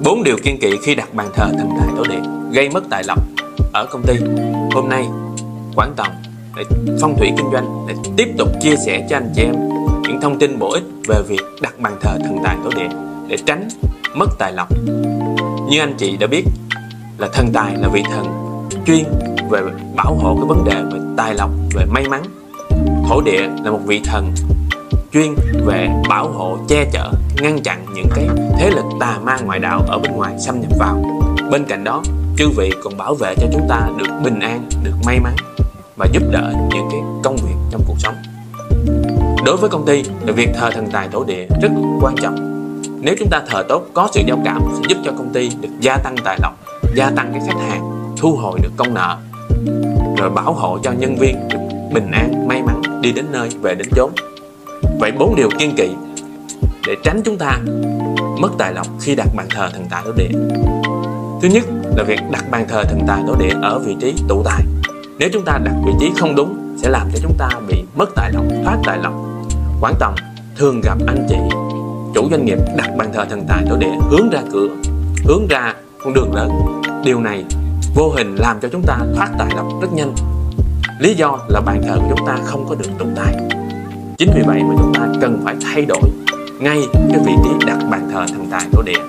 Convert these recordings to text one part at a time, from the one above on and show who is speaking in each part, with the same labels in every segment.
Speaker 1: 4 điều kiêng kỵ khi đặt bàn thờ thần tài tổ địa gây mất tài lộc ở công ty. Hôm nay Quảng Tòng để phong thủy kinh doanh để tiếp tục chia sẻ cho anh chị em những thông tin bổ ích về việc đặt bàn thờ thần tài tổ địa để tránh mất tài lộc. Như anh chị đã biết là thần tài là vị thần chuyên về bảo hộ cái vấn đề về tài lộc, về may mắn. Thổ địa là một vị thần chuyên về bảo hộ, che chở, ngăn chặn những cái thế lực tà ma ngoại đạo ở bên ngoài xâm nhập vào. Bên cạnh đó, chư vị còn bảo vệ cho chúng ta được bình an, được may mắn và giúp đỡ những cái công việc trong cuộc sống. Đối với công ty, việc thờ thần tài tổ địa rất quan trọng. Nếu chúng ta thờ tốt, có sự giao cảm sẽ giúp cho công ty được gia tăng tài lộc, gia tăng cái khách hàng, thu hồi được công nợ, rồi bảo hộ cho nhân viên được bình an, may mắn đi đến nơi, về đến chốn. Vậy 4 điều kiêng kỵ để tránh chúng ta mất tài lộc khi đặt bàn thờ thần tài tổ địa. Thứ nhất là việc đặt bàn thờ thần tài tổ địa ở vị trí tụ tài. Nếu chúng ta đặt vị trí không đúng sẽ làm cho chúng ta bị mất tài lộc, thoát tài lộc. Quảng Tòng thường gặp anh chị chủ doanh nghiệp đặt bàn thờ thần tài tổ địa hướng ra cửa, hướng ra con đường lớn. Điều này vô hình làm cho chúng ta thoát tài lộc rất nhanh. Lý do là bàn thờ của chúng ta không có được tụ tài. Chính vì vậy mà chúng ta cần phải thay đổi ngay cái vị trí đặt bàn thờ thần tài tổ địa.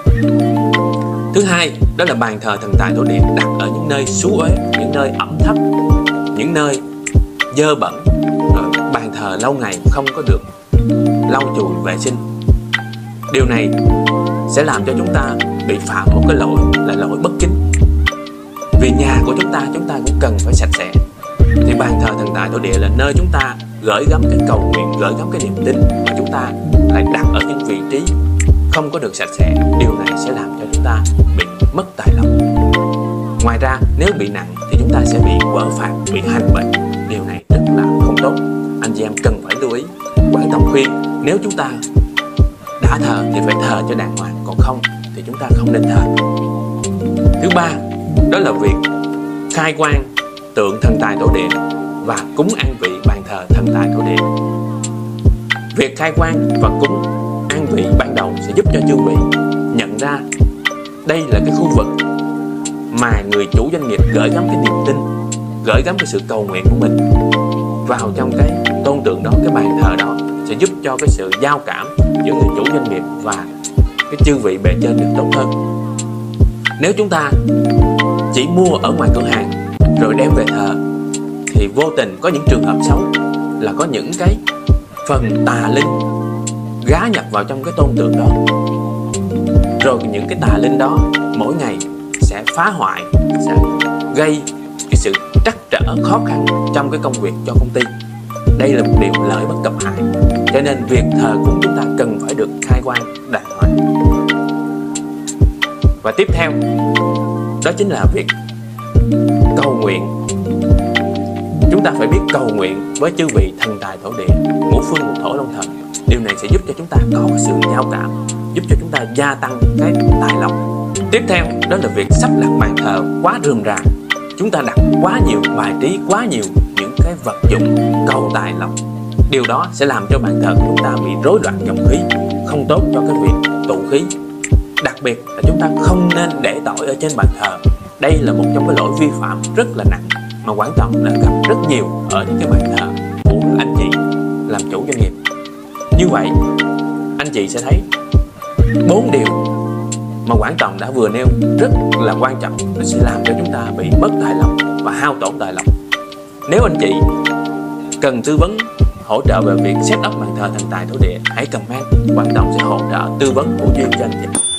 Speaker 1: Thứ hai, đó là bàn thờ thần tài tổ địa đặt ở những nơi xú uế, những nơi ẩm thấp, những nơi dơ bẩn. Bàn thờ lâu ngày không có được lau chùi vệ sinh. Điều này sẽ làm cho chúng ta bị phạm một cái lỗi là lỗi bất kính. Vì nhà của chúng ta cũng cần phải sạch sẽ. Thì bàn thờ thần tài tổ địa là nơi chúng ta gửi gắm cái cầu nguyện, gửi gắm cái niềm tin, mà chúng ta lại đặt ở những vị trí không có được sạch sẽ. Điều này sẽ làm cho chúng ta bị mất tài lộc. Ngoài ra, nếu bị nặng thì chúng ta sẽ bị quở phạt, bị hành bệnh. Điều này rất là không tốt. Anh chị em cần phải lưu ý. Quảng Tòng khuyên nếu chúng ta đã thờ thì phải thờ cho đàng hoàng, còn không thì chúng ta không nên thờ. Thứ ba, đó là việc khai quang tượng thần tài tổ địa và cúng an vị bàn thờ thần tài tổ địa. Việc khai quang và cúng an vị ban đầu sẽ giúp cho chư vị nhận ra đây là cái khu vực mà người chủ doanh nghiệp gửi gắm cái niềm tin, gửi gắm cái sự cầu nguyện của mình vào trong cái tôn tượng đó, cái bàn thờ đó, sẽ giúp cho cái sự giao cảm giữa người chủ doanh nghiệp và cái chư vị bề trên được tốt hơn. Nếu chúng ta chỉ mua ở ngoài cửa hàng rồi đem về thờ thì vô tình có những trường hợp xấu là có những cái phần tà linh gá nhập vào trong cái tôn tượng đó. Rồi những cái tà linh đó mỗi ngày sẽ phá hoại, sẽ gây cái sự trắc trở, khó khăn trong cái công việc cho công ty. Đây là một điều lợi bất cập hại. Cho nên việc thờ cúng chúng ta cần phải được khai quang đàng hoàng. Và tiếp theo đó chính là việc cầu nguyện. Chúng ta phải biết cầu nguyện với chư vị thần tài tổ địa, ngũ phương ngũ thổ long thần. Điều này sẽ giúp cho chúng ta có cái sự giao cảm, giúp cho chúng ta gia tăng cái tài lộc. Tiếp theo đó là việc sắp đặt bàn thờ quá rườm rà. Chúng ta đặt quá nhiều bài trí, quá nhiều những cái vật dụng cầu tài lộc. Điều đó sẽ làm cho bàn thờ của chúng ta bị rối loạn dòng khí, không tốt cho cái việc tụ khí. Đặc biệt là chúng ta không nên để tỏi ở trên bàn thờ. Đây là một trong cái lỗi vi phạm rất là nặng mà Quảng Tòng đã gặp rất nhiều ở những cái bàn thờ của anh chị làm chủ doanh nghiệp. Như vậy, anh chị sẽ thấy 4 điều mà Quảng Tòng đã vừa nêu rất là quan trọng, nó sẽ làm cho chúng ta bị mất tài lộc và hao tổn tài lộc. Nếu anh chị cần tư vấn hỗ trợ về việc set up bàn thờ thần tài tổ địa, hãy comment, Quảng Tòng sẽ hỗ trợ tư vấn hữu duyên cho anh chị.